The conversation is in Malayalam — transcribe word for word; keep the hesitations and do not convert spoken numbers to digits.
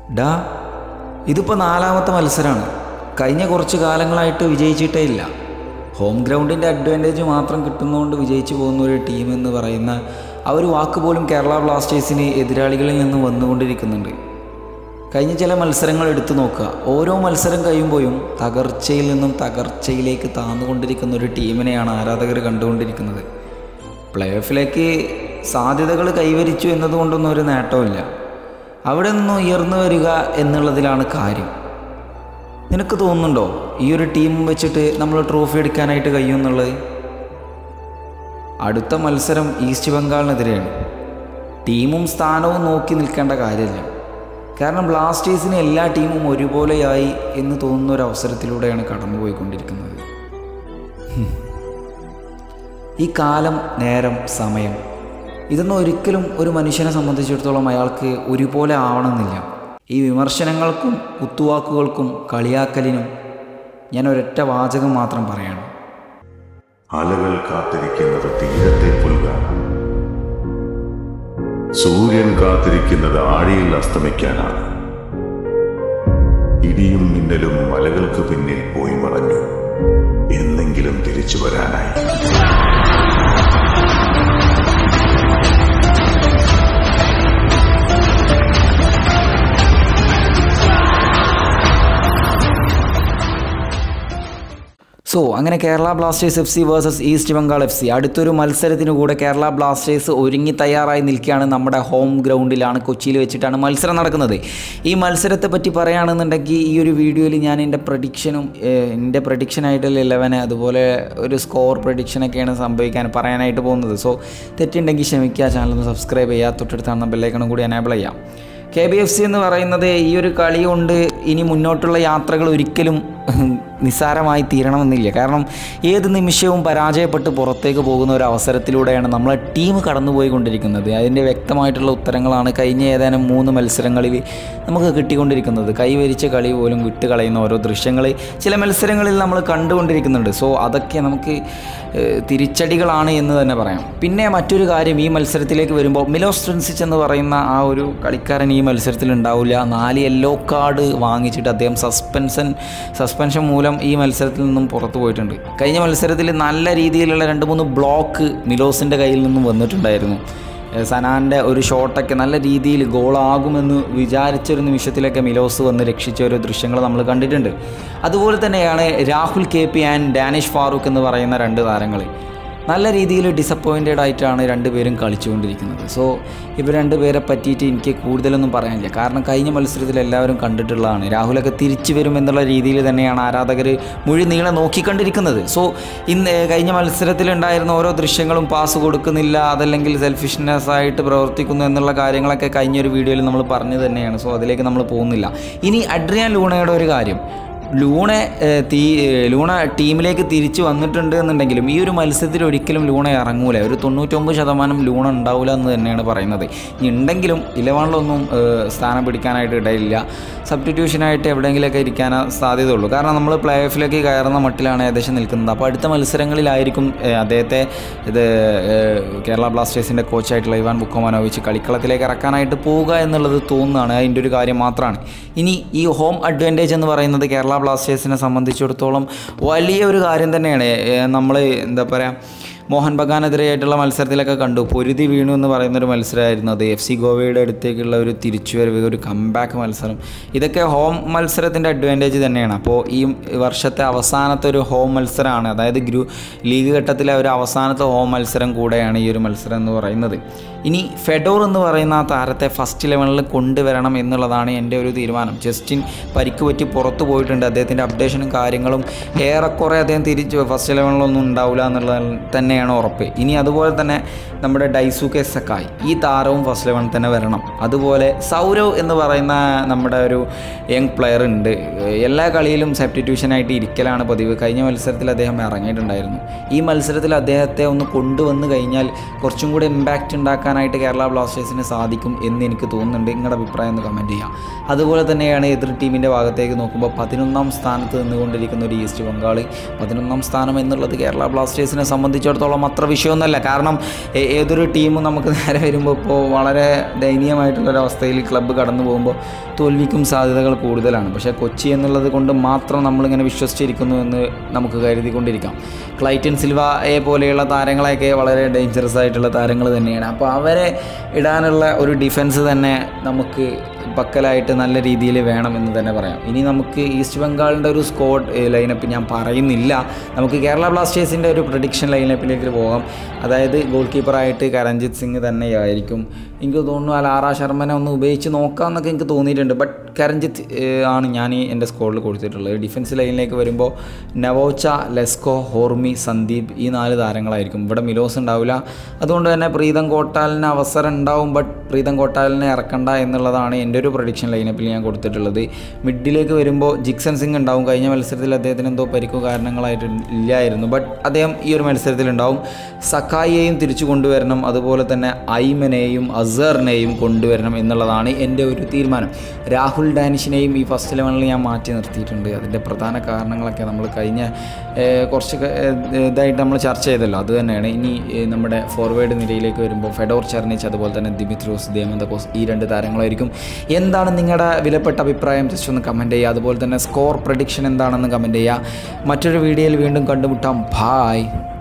ഡാ ഇതിപ്പോൾ നാലാമത്തെ മത്സരമാണ്. കഴിഞ്ഞ കുറച്ച് കാലങ്ങളായിട്ട് വിജയിച്ചിട്ടേ ഇല്ല. ഹോം ഗ്രൗണ്ടിൻ്റെ അഡ്വാൻറ്റേജ് മാത്രം കിട്ടുന്നതുകൊണ്ട് വിജയിച്ചു പോകുന്ന ഒരു ടീം എന്ന് പറയുന്ന ആ ഒരു വാക്ക് പോലും കേരള ബ്ലാസ്റ്റേഴ്സിന് എതിരാളികളിൽ നിന്ന് വന്നുകൊണ്ടിരിക്കുന്നുണ്ട്. കഴിഞ്ഞ ചില മത്സരങ്ങൾ എടുത്തു നോക്കുക. ഓരോ മത്സരം കഴിയുമ്പോഴും തകർച്ചയിൽ നിന്നും തകർച്ചയിലേക്ക് താന്നുകൊണ്ടിരിക്കുന്ന ഒരു ടീമിനെയാണ് ആരാധകർ കണ്ടുകൊണ്ടിരിക്കുന്നത്. പ്ലേ ഓഫിലേക്ക് സാധ്യതകൾ കൈവരിച്ചു എന്നതുകൊണ്ടൊന്നും ഒരു നേട്ടമില്ല. അവിടെ നിന്നും ഉയർന്നു വരിക എന്നുള്ളതിലാണ് കാര്യം. നിനക്ക് തോന്നുന്നുണ്ടോ ഈ ഒരു ടീം വെച്ചിട്ട് നമ്മൾ ട്രോഫി എടുക്കാനായിട്ട് കഴിയുമെന്നുള്ളത്? അടുത്ത മത്സരം ഈസ്റ്റ് ബംഗാളിനെതിരെയാണ്. ടീമും സ്ഥാനവും നോക്കി നിൽക്കേണ്ട കാര്യമില്ല. കാരണം ബ്ലാസ്റ്റേഴ്സിന് എല്ലാ ടീമും ഒരുപോലെയായി എന്ന് തോന്നുന്ന ഒരു അവസരത്തിലൂടെയാണ് കടന്നുപോയിക്കൊണ്ടിരിക്കുന്നത്. ഈ കാലം, നേരം, സമയം ഇതൊന്നും ഒരിക്കലും ഒരു മനുഷ്യനെ സംബന്ധിച്ചിടത്തോളം അയാൾക്ക് ഒരുപോലെ ആവണമെന്നില്ല. ഈ വിമർശനങ്ങൾക്കും കുത്തുവാക്കുകൾക്കും കളിയാക്കലിനും ഞാൻ ഒരൊറ്റ വാചകം മാത്രം പറയാണ്: അലകൾ കാത്തിരിക്കുന്നത് തീരത്തെ പുൽകാനാണ്. സൂര്യൻ കാത്തിരിക്കുന്നത് ആഴിയിൽ അസ്തമിക്കാനാണ്. ഇടിയും മിന്നലും മലകൾക്ക് പിന്നിൽ പോയി മറഞ്ഞു, എന്നെങ്കിലും തിരിച്ചു വരാനായി. സോ അങ്ങനെ Kerala Blasters F C versus East Bengal F C അടുത്തൊരു മത്സരത്തിനു കൂടെ കേരള ബ്ലാസ്റ്റേഴ്സ് ഒരുങ്ങി തയ്യാറായി നിൽക്കുകയാണ്. നമ്മുടെ ഹോം ഗ്രൗണ്ടിലാണ്, കൊച്ചിയിൽ വെച്ചിട്ടാണ് മത്സരം നടക്കുന്നത്. ഈ മത്സരത്തെ പറ്റി പറയുകയാണെന്നുണ്ടെങ്കിൽ ഈ ഒരു വീഡിയോയിൽ ഞാൻ എൻ്റെ പ്രഡിക്ഷനും എൻ്റെ പ്രഡിക്ഷനായിട്ടുള്ള ഇലവന് അതുപോലെ ഒരു സ്കോർ പ്രഡിക്ഷനൊക്കെയാണ് സംഭവിക്കാൻ പറയാനായിട്ട് പോകുന്നത്. സോ തെറ്റുണ്ടെങ്കിൽ ക്ഷമിക്കുക, ചാനലൊന്ന് സബ്സ്ക്രൈബ് ചെയ്യുക, തൊട്ടടുത്താണ് ബെല്ലൈക്കണും കൂടി എനേബിൾ ചെയ്യാം. കെ ബി എഫ് സി എന്ന് പറയുന്നത് ഈ ഒരു കളി കൊണ്ട് ഇനി മുന്നോട്ടുള്ള യാത്രകൾ ഒരിക്കലും നിസ്സാരമായി തീരണമെന്നില്ല. കാരണം ഏത് നിമിഷവും പരാജയപ്പെട്ട് പുറത്തേക്ക് പോകുന്ന ഒരു അവസരത്തിലൂടെയാണ് നമ്മളെ ടീം കടന്നുപോയിക്കൊണ്ടിരിക്കുന്നത്. അതിൻ്റെ വ്യക്തമായിട്ടുള്ള ഉത്തരങ്ങളാണ് കഴിഞ്ഞ ഏതാനും മൂന്ന് മത്സരങ്ങളിൽ നമുക്ക് കിട്ടിക്കൊണ്ടിരിക്കുന്നത്. കൈവരിച്ച കളി പോലും വിട്ടുകളയുന്ന ഓരോ ദൃശ്യങ്ങൾ ചില മത്സരങ്ങളിൽ നമ്മൾ കണ്ടുകൊണ്ടിരിക്കുന്നുണ്ട്. സോ അതൊക്കെ നമുക്ക് തിരിച്ചടികളാണ് എന്ന് തന്നെ പറയാം. പിന്നെ മറ്റൊരു കാര്യം, ഈ മത്സരത്തിലേക്ക് വരുമ്പോൾ മിലോസ് ട്രിൻസിച്ച് എന്ന് പറയുന്ന ആ ഒരു കളിക്കാരൻ ഈ മത്സരത്തിൽ ഉണ്ടാവില്ല. നാല് യെല്ലോ കാർഡ് വാങ്ങിച്ചിട്ട് അദ്ദേഹം സസ്പെൻഷൻ സസ്പെൻഷൻ മൂലം ഈ മത്സരത്തിൽ നിന്നും പുറത്തു പോയിട്ടുണ്ട്. കഴിഞ്ഞ മത്സരത്തിൽ നല്ല രീതിയിലുള്ള രണ്ട് മൂന്ന് ബ്ലോക്ക് മിലോസിൻ്റെ കയ്യിൽ നിന്നും വന്നിട്ടുണ്ടായിരുന്നു. സനാൻ്റെ ഒരു ഷോട്ടൊക്കെ നല്ല രീതിയിൽ ഗോളാകുമെന്ന് വിചാരിച്ചൊരു നിമിഷത്തിലൊക്കെ മിലോസ് വന്ന് രക്ഷിച്ച ഒരു ദൃശ്യങ്ങൾ നമ്മൾ കണ്ടിട്ടുണ്ട്. അതുപോലെ തന്നെയാണ് Rahul K P and Danish Farooq എന്ന് പറയുന്ന രണ്ട് താരങ്ങൾ. നല്ല രീതിയിൽ ഡിസപ്പോയിൻറ്റഡ് ആയിട്ടാണ് രണ്ടുപേരും കളിച്ചുകൊണ്ടിരിക്കുന്നത്. സോ ഇവർ രണ്ടുപേരെ പറ്റിയിട്ട് എനിക്ക് കൂടുതലൊന്നും പറയാനില്ല. കാരണം കഴിഞ്ഞ മത്സരത്തിൽ എല്ലാവരും കണ്ടിട്ടുള്ളതാണ്. രാഹുലൊക്കെ തിരിച്ചു വരുമെന്നുള്ള രീതിയിൽ തന്നെയാണ് ആരാധകർ മുഴി നീളെ നോക്കിക്കണ്ടിരിക്കുന്നത്. സോ ഇന്ന് കഴിഞ്ഞ മത്സരത്തിലുണ്ടായിരുന്ന ഓരോ ദൃശ്യങ്ങളും പാസ് കൊടുക്കുന്നില്ല, അതല്ലെങ്കിൽ സെൽഫിഷ്നെസ് ആയിട്ട് പ്രവർത്തിക്കുന്നു എന്നുള്ള കാര്യങ്ങളൊക്കെ കഴിഞ്ഞൊരു വീഡിയോയിൽ നമ്മൾ പറഞ്ഞു തന്നെയാണ്. സോ അതിലേക്ക് നമ്മൾ പോകുന്നില്ല. ഇനി അഡ്രിയാൻ ലൂണയുടെ ഒരു കാര്യം, ലൂണ തീ ലൂണ ടീമിലേക്ക് തിരിച്ചു വന്നിട്ടുണ്ട് എന്നുണ്ടെങ്കിലും ഈ ഒരു മത്സരത്തിൽ ഒരിക്കലും ലൂണ ഇറങ്ങൂല. ഒരു തൊണ്ണൂറ്റൊമ്പത് ശതമാനം ലൂണ ഉണ്ടാവില്ല എന്ന് തന്നെയാണ് പറയുന്നത്. ഇനി ഉണ്ടെങ്കിലും ഇലവനിലൊന്നും സ്ഥാനം പിടിക്കാനായിട്ട് ഇടയില്ല. സബ്സ്റ്റിറ്റ്യൂഷനായിട്ട് എവിടെയെങ്കിലുമൊക്കെ ഇരിക്കാൻ സാധ്യതയുള്ളൂ. കാരണം നമ്മൾ പ്ലേ ഓഫിലേക്ക് കയറുന്ന മട്ടിലാണ് ഏകദേശം നിൽക്കുന്നത്. അപ്പോൾ അടുത്ത മത്സരങ്ങളിലായിരിക്കും അദ്ദേഹത്തെ ഇത് കേരള ബ്ലാസ്റ്റേഴ്സിൻ്റെ കോച്ചായിട്ടുള്ള ഇവാൻ ബുക്കോമാനോവിച്ച് കളിക്കളത്തിലേക്ക് ഇറക്കാനായിട്ട് പോവുക എന്നുള്ളത് തോന്നുന്നതാണ്. അതിൻ്റെ ഒരു കാര്യം മാത്രമാണ്. ഇനി ഈ ഹോം അഡ്വാൻറ്റേജ് എന്ന് പറയുന്നത് കേരള ബ്ലാസ്റ്റേഴ്സിനെ സംബന്ധിച്ചിടത്തോളം വലിയ ഒരു കാര്യം തന്നെയാണ്. നമ്മൾ എന്താ പറയുക, മോഹൻ ബഗാനെതിരെയായിട്ടുള്ള മത്സരത്തിലൊക്കെ കണ്ടു പൊരുതി വീണു എന്ന് പറയുന്നൊരു മത്സരമായിരുന്നു അത്. എഫ് സി ഗോവയുടെ അടുത്തേക്കുള്ള ഒരു തിരിച്ചുവരവ്, ഒരു കംബാക്ക് മത്സരം, ഇതൊക്കെ ഹോം മത്സരത്തിൻ്റെ അഡ്വാൻറ്റേജ് തന്നെയാണ്. അപ്പോൾ ഈ വർഷത്തെ അവസാനത്തെ ഒരു ഹോം മത്സരമാണ്, അതായത് ഗ്രൂ ലീഗ് ഘട്ടത്തിലെ ഒരു അവസാനത്തെ ഹോം മത്സരം കൂടെയാണ് ഈ ഒരു മത്സരം എന്ന് പറയുന്നത്. ഇനി ഫെഡോർ എന്ന് പറയുന്ന ആ താരത്തെ ഫസ്റ്റ് ഇലവനിൽ കൊണ്ടുവരണം എന്നുള്ളതാണ് എൻ്റെ ഒരു തീരുമാനം. ജസ്റ്റിൻ പരിക്ക് പറ്റി പുറത്തു പോയിട്ടുണ്ട്. അദ്ദേഹത്തിൻ്റെ അപ്ഡേഷനും കാര്യങ്ങളും ഏറെക്കുറെ അദ്ദേഹം തിരിച്ച് ഫസ്റ്റ് ഇലവനിലൊന്നും ഉണ്ടാവില്ല എന്നുള്ളത് തന്നെയാണ് ഉറപ്പ്. ഇനി അതുപോലെ തന്നെ നമ്മുടെ ഡൈസുകെ സക്കായ്, ഈ താരവും ഫസ്റ്റ് ഇലവനിൽ തന്നെ വരണം. അതുപോലെ സൗരവ് എന്ന് പറയുന്ന നമ്മുടെ ഒരു യങ് പ്ലെയർ ഉണ്ട്. എല്ലാ കളിയിലും സബ്സ്റ്റിറ്റ്യൂഷനായിട്ട് ഇരിക്കലാണ് പതിവ്. കഴിഞ്ഞ മത്സരത്തിൽ അദ്ദേഹം ഇറങ്ങിയിട്ടുണ്ടായിരുന്നു. ഈ മത്സരത്തിൽ അദ്ദേഹത്തെ ഒന്ന് കൊണ്ടുവന്ന് കഴിഞ്ഞാൽ കുറച്ചും കൂടി ഇമ്പാക്റ്റ് ഉണ്ടാക്കാൻ ഉണ്ടാക്കാനായിട്ട് കേരള ബ്ലാസ്റ്റേഴ്സിന് സാധിക്കും എന്ന് എനിക്ക് തോന്നുന്നുണ്ട്. നിങ്ങളുടെ അഭിപ്രായം ഒന്ന് കമൻറ്റ് ചെയ്യാം. അതുപോലെ തന്നെയാണ് എതിർ ടീമിൻ്റെ ഭാഗത്തേക്ക് നോക്കുമ്പോൾ പതിനൊന്നാം സ്ഥാനത്ത് നിന്നുകൊണ്ടിരിക്കുന്ന ഒരു ഈസ്റ്റ് ബംഗാൾ. പതിനൊന്നാം സ്ഥാനം എന്നുള്ളത് കേരള ബ്ലാസ്റ്റേഴ്സിനെ സംബന്ധിച്ചിടത്തോളം അത്ര വിഷയമൊന്നുമല്ല. കാരണം ഏതൊരു ടീമും നമുക്ക് നേരെ വരുമ്പോൾ ഇപ്പോൾ വളരെ ദയനീയമായിട്ടുള്ളൊരവസ്ഥയിൽ ക്ലബ്ബ് കടന്നു പോകുമ്പോൾ തോൽവിക്കും സാധ്യതകൾ കൂടുതലാണ്. പക്ഷേ കൊച്ചി എന്നുള്ളത് കൊണ്ട് മാത്രം നമ്മളിങ്ങനെ വിശ്വസിച്ചിരിക്കുന്നു എന്ന് നമുക്ക് കരുതിക്കൊണ്ടിരിക്കാം. ക്ലൈറ്റൻ സിൽവയെ പോലെയുള്ള താരങ്ങളെയൊക്കെ വളരെ ഡേഞ്ചറസ് ആയിട്ടുള്ള താരങ്ങൾ തന്നെയാണ്. അപ്പോൾ അവരെ ഇടാനുള്ള ഒരു ഡിഫൻസ് തന്നെ നമുക്ക് പക്കലായിട്ട് നല്ല രീതിയിൽ വേണമെന്ന് തന്നെ പറയാം. ഇനി നമുക്ക് ഈസ്റ്റ് ബംഗാളിൻ്റെ ഒരു സ്ക്വാഡ് ലൈനപ്പ് ഞാൻ പറയുന്നില്ല. നമുക്ക് കേരള ബ്ലാസ്റ്റേഴ്സിൻ്റെ ഒരു പ്രഡിക്ഷൻ ലൈനപ്പിലേക്ക് പോകാം. അതായത് ഗോൾ കീപ്പറായിട്ട് കരൺജിത്ത് സിംഗ് തന്നെയായിരിക്കും. എനിക്ക് തോന്നുന്നു ആ ലാറ ശർമ്മനെ ഒന്ന് ഉപയോഗിച്ച് നോക്കാമെന്നൊക്കെ എനിക്ക് തോന്നിയിട്ടുണ്ട്. ബട്ട് കരൺജിത്ത് ആണ് ഞാൻ എൻ്റെ സ്ക്വാഡിൽ കൊടുത്തിട്ടുള്ളത്. ഡിഫൻസ് ലൈനിലേക്ക് വരുമ്പോൾ നവോച്ച, ലെസ്കോ, ഹോർമി, സന്ദീപ് ഈ നാല് താരങ്ങളായിരിക്കും. ഇവിടെ മിലോസ് ഉണ്ടാവില്ല. അതുകൊണ്ട് തന്നെ പ്രീതം കോട്ടാലിന് അവസരം ഉണ്ടാവും. ബട്ട് പ്രീതം കോട്ടാലിനെ ഇറക്കണ്ട എന്നുള്ളതാണ് എൻ്റെ ഒരു പ്രഡിക്ഷൻ ലൈനപ്പിൽ ഞാൻ കൊടുത്തിട്ടുള്ളത്. മിഡിലേക്ക് വരുമ്പോൾ ജിക്സൺ സിംഗ് ഉണ്ടാവും. കഴിഞ്ഞ മത്സരത്തിൽ അദ്ദേഹത്തിന് എന്തോ പരിക്കോ കാരണങ്ങളായിട്ട് ഇല്ലായിരുന്നു. ബട്ട് അദ്ദേഹം ഈ ഒരു മത്സരത്തിലുണ്ടാവും. സക്കായിയെയും തിരിച്ചു കൊണ്ടുവരണം. അതുപോലെ തന്നെ ഐമനെയും അസറിനെയും കൊണ്ടുവരണം എന്നുള്ളതാണ് എൻ്റെ ഒരു തീരുമാനം. രാഹുൽ ഡാനിഷിനെയും ഈ ഫസ്റ്റ് ലെവനിൽ ഞാൻ മാറ്റി നിർത്തിയിട്ടുണ്ട്. അതിൻ്റെ പ്രധാന കാരണങ്ങളൊക്കെ നമ്മൾ കഴിഞ്ഞ കുറച്ച് ഇതായിട്ട് നമ്മൾ ചർച്ച ചെയ്തല്ലോ. അത് തന്നെയാണ്. ഇനി നമ്മുടെ ഫോർവേഡ് നിരയിലേക്ക് വരുമ്പോൾ ഫെഡോർ ചെർണിച്ച്, അതുപോലെ തന്നെ ദിമിത്രോസ് ദേമന്തകോസ് ഈ രണ്ട് താരങ്ങളായിരിക്കും. എന്താണ് നിങ്ങളുടെ വിലപ്പെട്ട അഭിപ്രായം? ജസ്റ്റ് ഒന്ന് കമൻറ്റ് ചെയ്യുക. അതുപോലെ തന്നെ സ്കോർ പ്രഡിക്ഷൻ എന്താണെന്ന് കമൻറ്റ് ചെയ്യുക. മറ്റൊരു വീഡിയോയിൽ വീണ്ടും കണ്ടുമുട്ടാം. ബായ്.